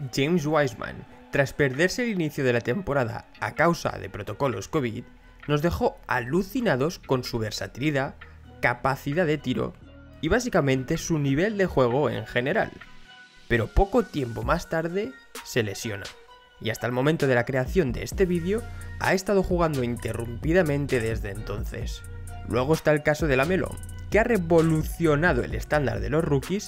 James Wiseman, tras perderse el inicio de la temporada a causa de protocolos COVID, nos dejó alucinados con su versatilidad, capacidad de tiro y básicamente su nivel de juego en general. Pero poco tiempo más tarde se lesiona, y hasta el momento de la creación de este vídeo ha estado jugando interrumpidamente desde entonces. Luego está el caso de LaMelo, que ha revolucionado el estándar de los rookies,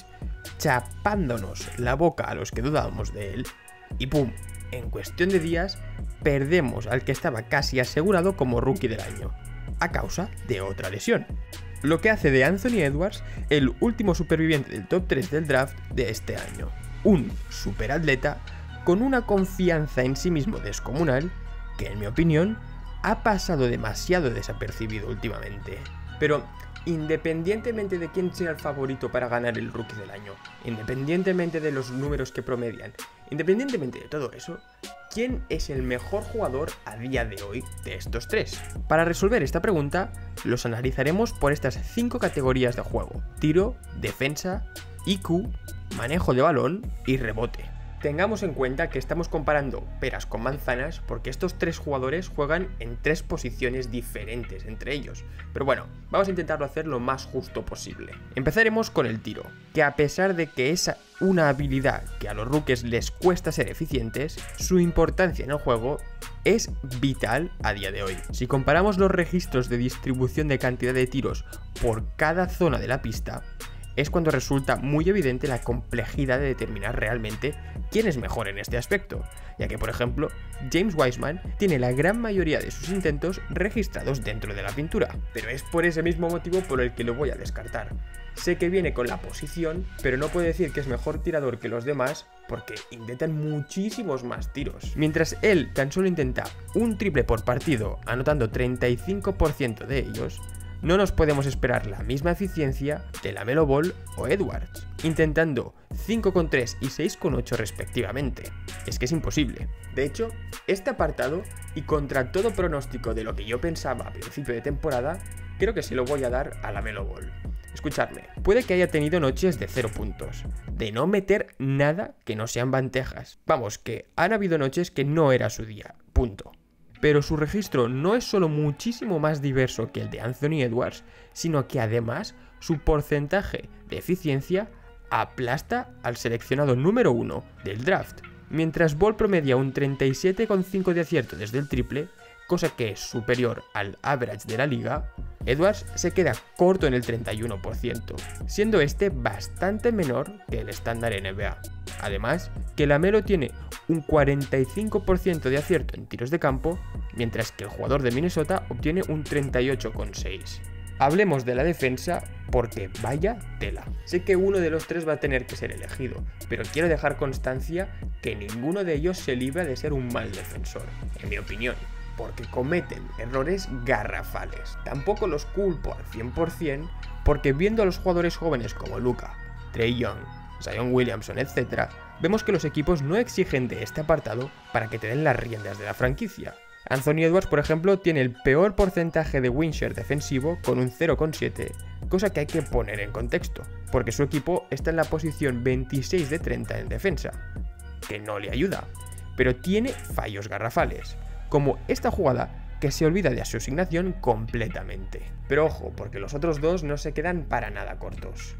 chapándonos la boca a los que dudábamos de él, y ¡pum!, en cuestión de días perdemos al que estaba casi asegurado como rookie del año, a causa de otra lesión. Lo que hace de Anthony Edwards el último superviviente del top 3 del draft de este año. Un superatleta con una confianza en sí mismo descomunal que, en mi opinión, ha pasado demasiado desapercibido últimamente. Pero independientemente de quién sea el favorito para ganar el rookie del año, independientemente de los números que promedian, independientemente de todo eso, ¿quién es el mejor jugador a día de hoy de estos tres? Para resolver esta pregunta, los analizaremos por estas 5 categorías de juego: tiro, defensa, IQ, manejo de balón y rebote. Tengamos en cuenta que estamos comparando peras con manzanas porque estos 3 jugadores juegan en 3 posiciones diferentes entre ellos. Pero bueno, vamos a intentarlo hacer lo más justo posible. Empezaremos con el tiro, que a pesar de que es una habilidad que a los rookies les cuesta ser eficientes, su importancia en el juego es vital a día de hoy. Si comparamos los registros de distribución de cantidad de tiros por cada zona de la pista, es cuando resulta muy evidente la complejidad de determinar realmente quién es mejor en este aspecto, ya que, por ejemplo, James Wiseman tiene la gran mayoría de sus intentos registrados dentro de la pintura, pero es por ese mismo motivo por el que lo voy a descartar. Sé que viene con la posición, pero no puedo decir que es mejor tirador que los demás porque intentan muchísimos más tiros. Mientras él tan solo intenta un triple por partido, anotando 35% de ellos, no nos podemos esperar la misma eficiencia de LaMelo Ball o Edwards, intentando 5,3 y 6,8 respectivamente. Es que es imposible. De hecho, este apartado, y contra todo pronóstico de lo que yo pensaba a principio de temporada, creo que se lo voy a dar a LaMelo Ball. Escuchadme, puede que haya tenido noches de 0 puntos, de no meter nada que no sean bandejas. Vamos, que han habido noches que no era su día, punto. Pero su registro no es solo muchísimo más diverso que el de Anthony Edwards, sino que además su porcentaje de eficiencia aplasta al seleccionado número 1 del draft. Mientras Ball promedia un 37,5 de acierto desde el triple, cosa que es superior al average de la liga, Edwards se queda corto en el 31%, siendo este bastante menor que el estándar NBA. Además, que LaMelo tiene un 45% de acierto en tiros de campo, mientras que el jugador de Minnesota obtiene un 38,6%. Hablemos de la defensa porque vaya tela. Sé que uno de los 3 va a tener que ser elegido, pero quiero dejar constancia que ninguno de ellos se libra de ser un mal defensor, en mi opinión, porque cometen errores garrafales. Tampoco los culpo al 100% porque viendo a los jugadores jóvenes como Luka, Trae Young, Zion Williamson, etc., vemos que los equipos no exigen de este apartado para que te den las riendas de la franquicia. Anthony Edwards, por ejemplo, tiene el peor porcentaje de win share defensivo con un 0,7, cosa que hay que poner en contexto, porque su equipo está en la posición 26 de 30 en defensa, que no le ayuda, pero tiene fallos garrafales, como esta jugada que se olvida de su asignación completamente. Pero ojo, porque los otros 2 no se quedan para nada cortos.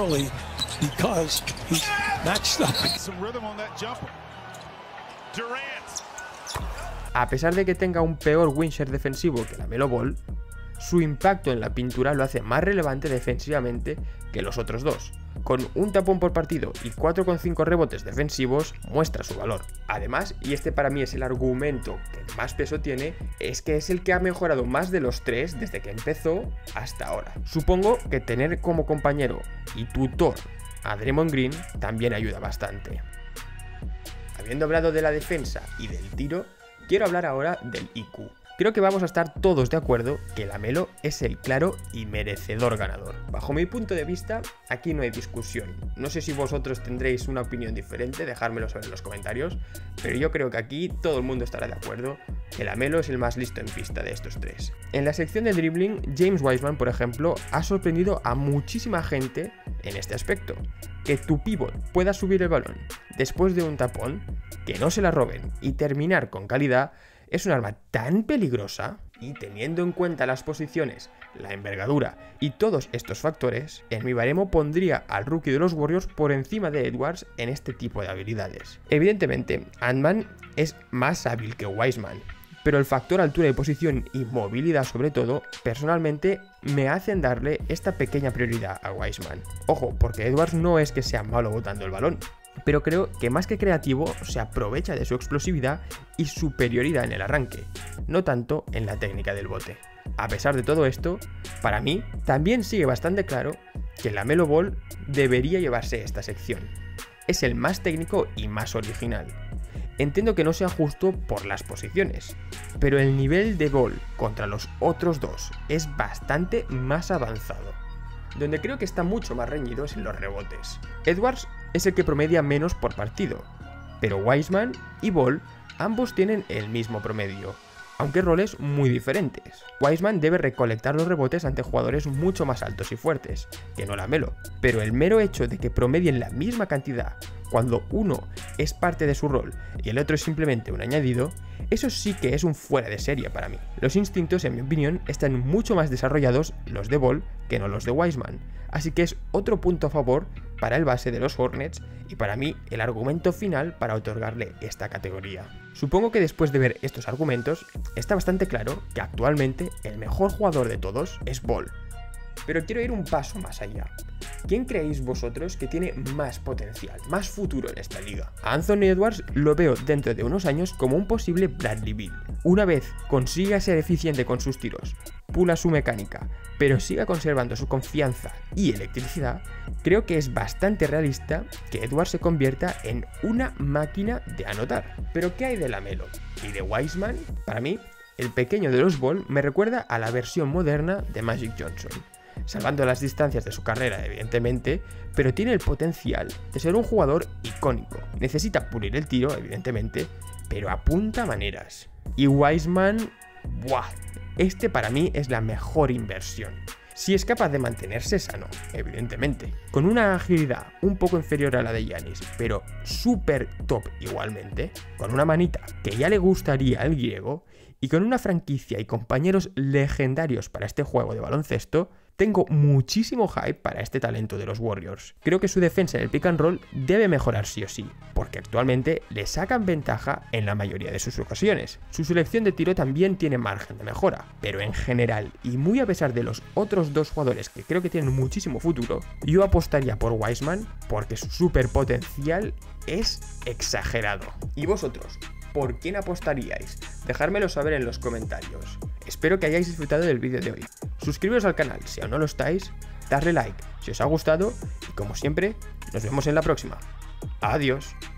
A pesar de que tenga un peor win share defensivo que LaMelo Ball, su impacto en la pintura lo hace más relevante defensivamente que los otros 2. Con un tapón por partido y 4,5 rebotes defensivos muestra su valor. Además, y este para mí es el argumento que más peso tiene, es que es el que ha mejorado más de los 3 desde que empezó hasta ahora. Supongo que tener como compañero y tutor a Draymond Green también ayuda bastante. Habiendo hablado de la defensa y del tiro, quiero hablar ahora del IQ. Creo que vamos a estar todos de acuerdo que LaMelo es el claro y merecedor ganador. Bajo mi punto de vista, aquí no hay discusión. No sé si vosotros tendréis una opinión diferente, dejármelo saber en los comentarios, pero yo creo que aquí todo el mundo estará de acuerdo que LaMelo es el más listo en pista de estos 3. En la sección de dribbling, James Wiseman, por ejemplo, ha sorprendido a muchísima gente en este aspecto. que tu pívot pueda subir el balón después de un tapón, que no se la roben y terminar con calidad, es un arma tan peligrosa, y teniendo en cuenta las posiciones, la envergadura y todos estos factores, en mi baremo pondría al rookie de los Warriors por encima de Edwards en este tipo de habilidades. Evidentemente, Ant-Man es más hábil que Wiseman, pero el factor altura de posición y movilidad sobre todo, personalmente me hacen darle esta pequeña prioridad a Wiseman. Ojo, porque Edwards no es que sea malo botando el balón, pero creo que más que creativo se aprovecha de su explosividad y superioridad en el arranque, no tanto en la técnica del bote. A pesar de todo esto, para mí también sigue bastante claro que LaMelo Ball debería llevarse esta sección. Es el más técnico y más original. Entiendo que no sea justo por las posiciones, pero el nivel de Ball contra los otros dos es bastante más avanzado. Donde creo que está mucho más reñido es en los rebotes. Edwards es el que promedia menos por partido, pero Wiseman y Ball ambos tienen el mismo promedio, aunque roles muy diferentes. Wiseman debe recolectar los rebotes ante jugadores mucho más altos y fuertes, que no LaMelo, pero el mero hecho de que promedien la misma cantidad cuando uno es parte de su rol y el otro es simplemente un añadido, eso sí que es un fuera de serie para mí. Los instintos, en mi opinión, están mucho más desarrollados los de Ball que no los de Wiseman, así que es otro punto a favor para el base de los Hornets y para mí el argumento final para otorgarle esta categoría. Supongo que después de ver estos argumentos, está bastante claro que actualmente el mejor jugador de todos es Ball. Pero quiero ir un paso más allá. ¿Quién creéis vosotros que tiene más potencial, más futuro en esta liga? A Anthony Edwards lo veo dentro de unos años como un posible Bradley Beal. Una vez consiga ser eficiente con sus tiros, pula su mecánica, pero siga conservando su confianza y electricidad, creo que es bastante realista que Edwards se convierta en una máquina de anotar. Pero ¿qué hay de LaMelo y de Wiseman? Para mí, el pequeño de los Ball me recuerda a la versión moderna de Magic Johnson, salvando las distancias de su carrera evidentemente, pero tiene el potencial de ser un jugador icónico. Necesita pulir el tiro evidentemente, pero apunta maneras. Y Wiseman, ¡buah! Este para mí es la mejor inversión. Si es capaz de mantenerse sano, evidentemente, con una agilidad un poco inferior a la de Giannis, pero súper top igualmente, con una manita que ya le gustaría al griego, y con una franquicia y compañeros legendarios para este juego de baloncesto, tengo muchísimo hype para este talento de los Warriors. Creo que su defensa en el pick and roll debe mejorar sí o sí, porque actualmente le sacan ventaja en la mayoría de sus ocasiones. Su selección de tiro también tiene margen de mejora, pero en general, y muy a pesar de los otros dos jugadores que creo que tienen muchísimo futuro, yo apostaría por Wiseman porque su superpotencial es exagerado. ¿Y vosotros? ¿Por quién apostaríais? Dejármelo saber en los comentarios. Espero que hayáis disfrutado del vídeo de hoy. Suscribiros al canal si aún no lo estáis, darle like si os ha gustado y como siempre, nos vemos en la próxima. Adiós.